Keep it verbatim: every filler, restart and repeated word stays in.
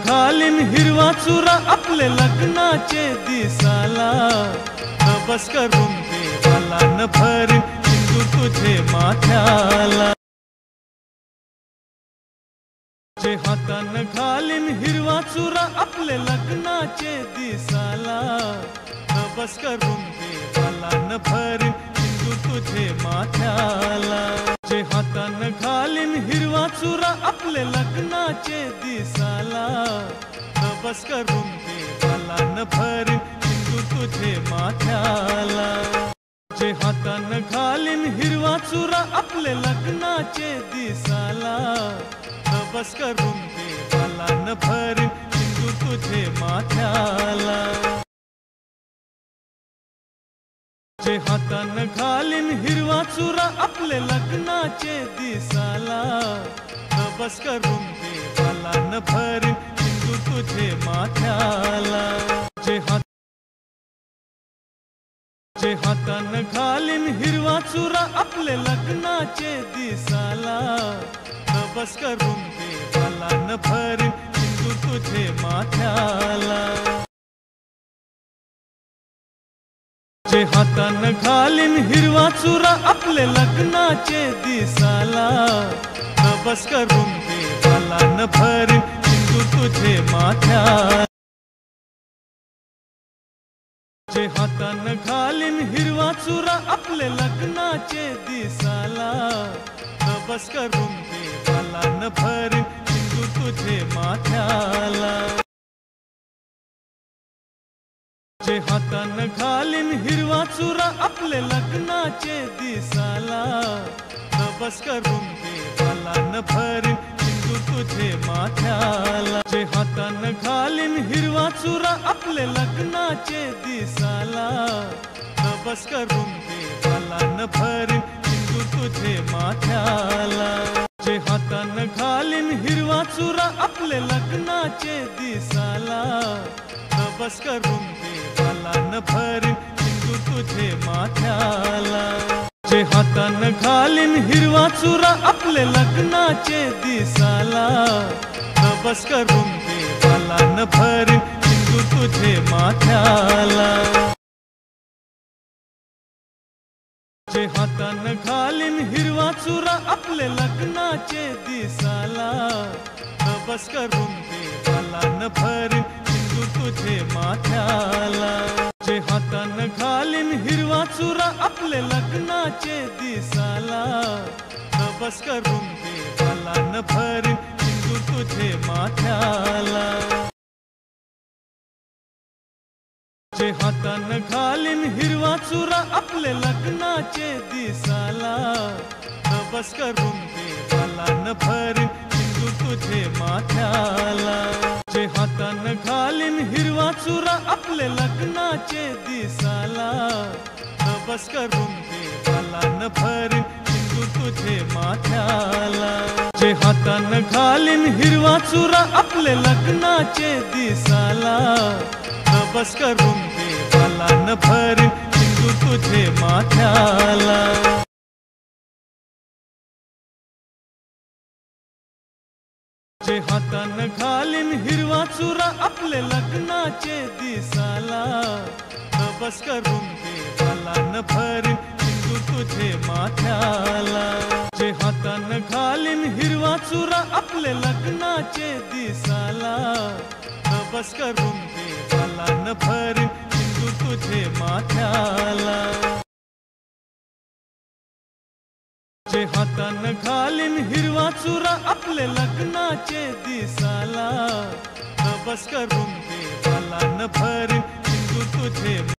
घालीन हिरवा चुरा आपले लग्नाचे दिसाला, बस करून देवाला न भरीन सिंदूर तुझे माथ्याला. जे हातान घालीन हिरवा चुरा आपले लग्नाचे दिसाला, बस करून देवाला न भरीन सिंदूर तुझे माथ्याला. जे हातान घालीन हिरवा चुरा आपले लग्नाचे दिसाला, बस करून देवाला न भरीन सिंदूर तुझे माथ्याला. जे हातान घालीन हिरवा चुरा आपले लग्नाचे दिसाला, बस करून देवाला न भरीन सिंदूर तुझे माथ्याला. जे हातान घालीन हिरवा चुरा आपले लग्नाचे दिसाला, बस करून देवाला न भरीन सिंदूर तुझे माथ्याला. जे हात जे हातान घालीन हिरवा चुरा आपले लग्नाचे दिसाला, बस करून देवाला न भरीन सिंदूर तुझे माथ्याला. जे हातान घालीन हिरवा चुरा आपले लग्नाचे दिसाला, बस करून देवाला न भरीन सिंदूर तुझे माथ्याला. जे हातान घालीन हिरवा चुरा आपले लग्नाचे दिसाला, बस करून देवाला न भरीन सिंदूर तुझे माथ्याला. जे हातान घालीन हिरवा चुरा आपले लग्नाचे दिसाला, बस करून देवाला न भरीन सिंदूर तुझे माथ्याला. जे हातान घालीन हिरवा चुरा आपले लग्नाचे दिसाला, बस करून देवाला न भरीन सिंदूर तुझे माथ्याला. जे हातान घालीन हिरवा चुरा आपले लग्नाचे दिसाला, बस करून देवाला न भरीन सिंदूर तुझे माथ्याला. जे हातान घालीन हिरवा चुरा आपले लग्नाचे दिसाला, बस करून देवाला न भरीन सिंदूर तुझे माथ्याला. जे हातान घालीन हिरवा चुरा आपले लग्नाचे दिसाला, बस करून देवाला न भरीन सिंदूर तुझे माथ्याला. जे हातान घालीन हिरवा चुरा आपले लग्नाचे दिसाला, बस करून देवाला न भरीन सिंदूर तुझे माथ्याला. जे हातान घालीन हिरवा चुरा आपले लग्नाचे दिसाला, बस करून देवाला न भरीन सिंदूर तुझे माथ्याला. जे हातान घालीन हिरवा चुरा आपले लग्नाचे दिसाला, बस करून देवाला न भरीन सिंदूर तुझे माथ्याला. जे हातान घालीन हिरवा चुरा आपले लग्नाचे दिसाला, बस करून देवाला न भरीन सिंदूर तुझे माथ्याला. जे हातान घालीन हिरवा चुरा आपले लग्नाचे दिसाला, बस करून देवाला न भरीन सिंदूर तुझे माथ्याला. जे हातान घालीन हिरवा चुरा आपले लग्नाचे दिसाला, बस करून देवाला न भरीन सिंदूर तुझे माथ्याला. जे हातान घालीन हिरवा चुरा आपले लग्नाचे दिसाला, बस करून देवाला न भरीन सिंदूर तुझे